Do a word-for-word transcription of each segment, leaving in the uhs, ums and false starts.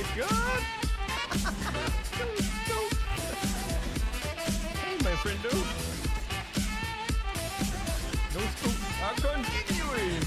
my god! So stoked! Hey, my friendo! No scopes are continuing!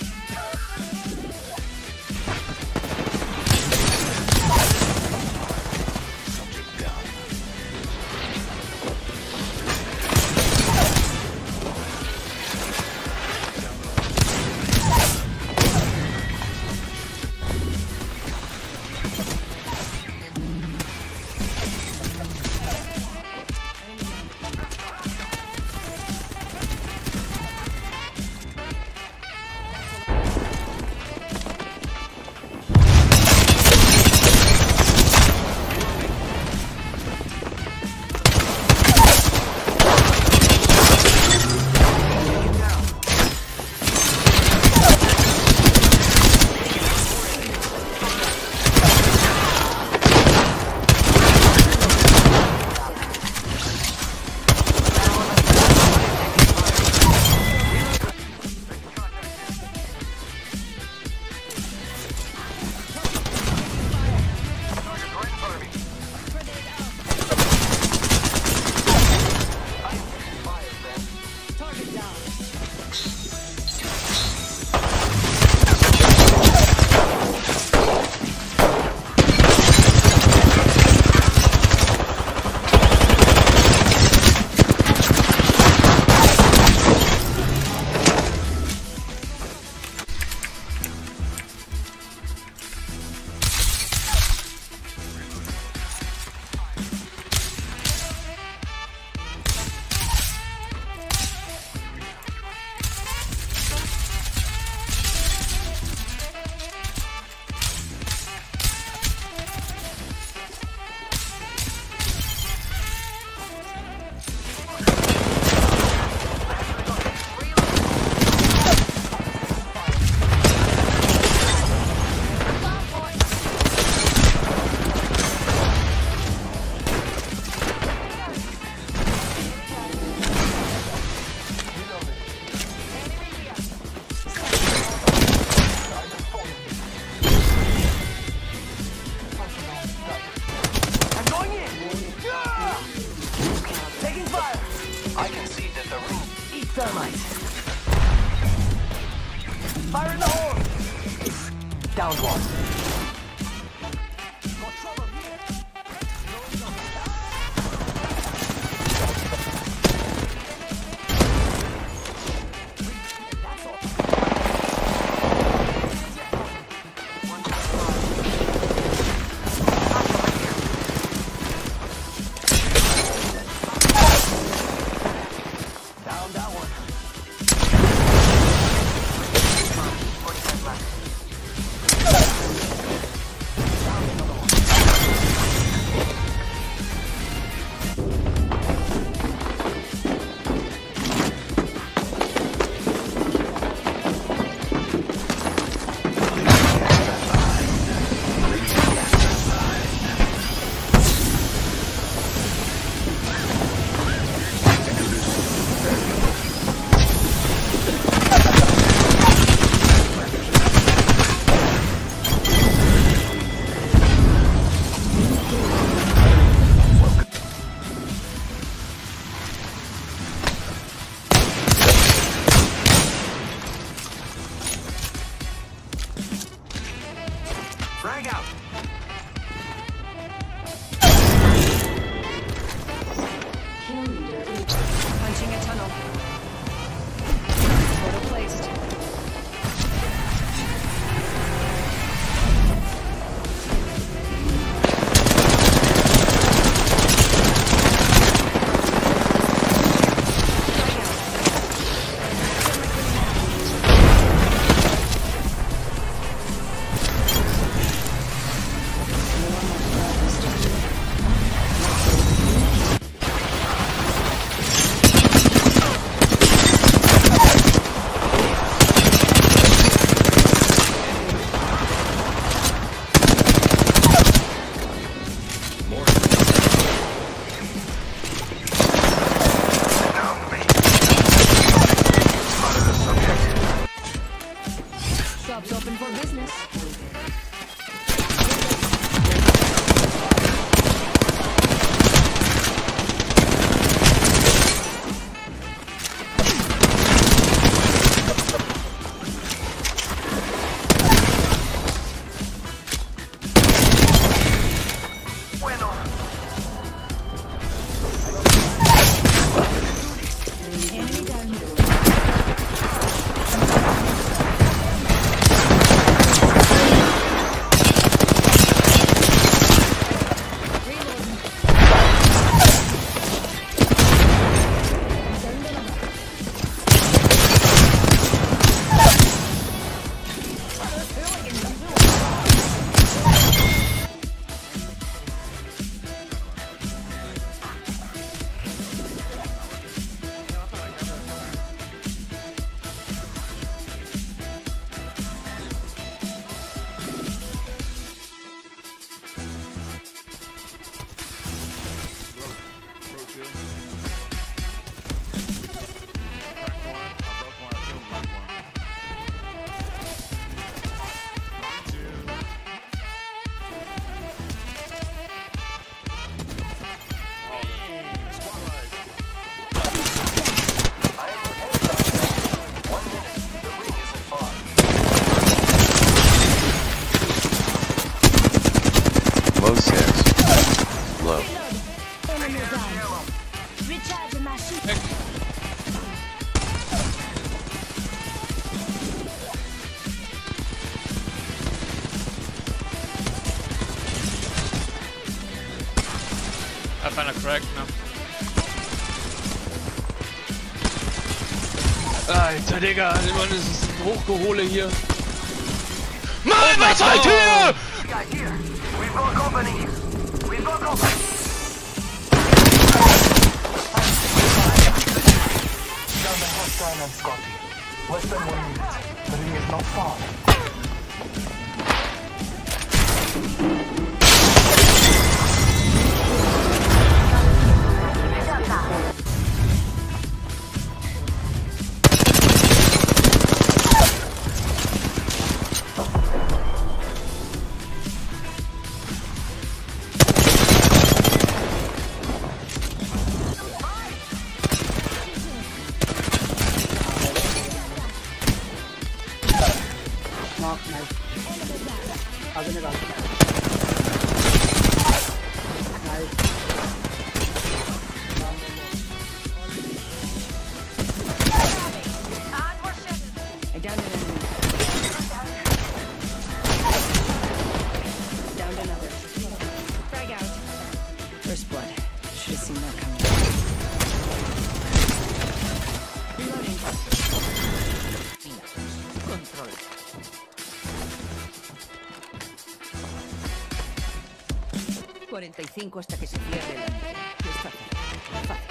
Thermite. Fire in the hole! Down one. Frag out! Punching a tunnel. Photo placed. Shop's open for business. keiner Crack, ne? Alter, Digga, Mann, das ist ein Hochgehole hier. Mann, was halt hier? We've got company. We've got company. Down the hostile and Scotty. Less than one minute. The ring is not far. I downed an enemy. Downed another. Frag out. First blood. Should have seen that coming. Reloading. Control. cuarenta y cinco hasta que se cierre el ambiente. Es fácil. Fácil.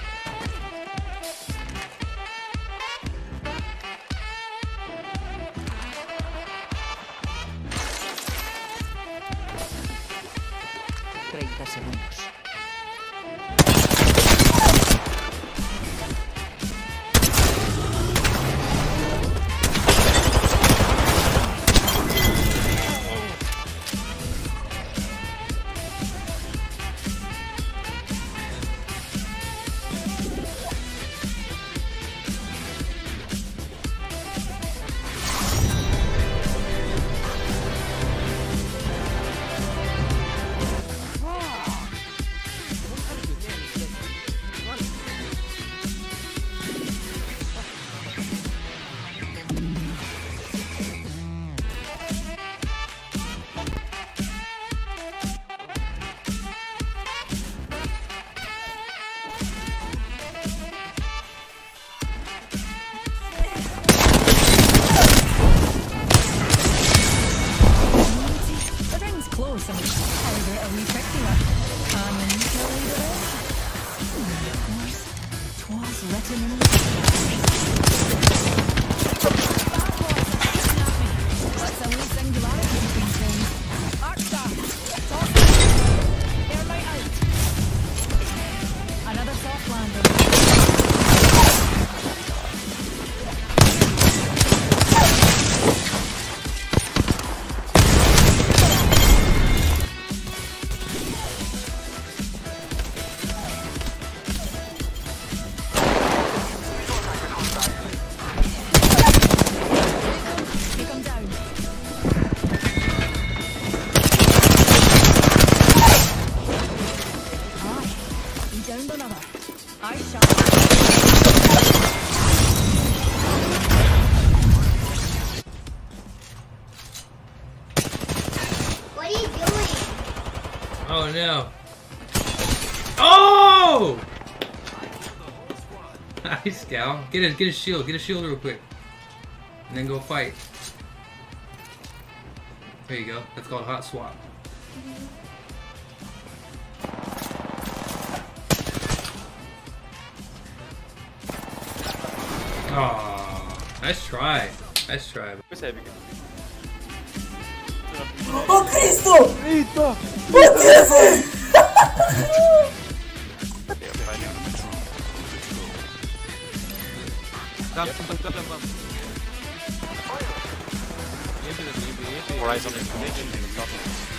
treinta segundos. Oh no. Oh! Nice, Gal. Get a get a shield. Get a shield real quick. And then go fight. There you go. That's called hot swap. Oh, nice try. Nice try. ¡Oh, Cristo! ¡Cristo! ¡Oh, Dios! Horizon is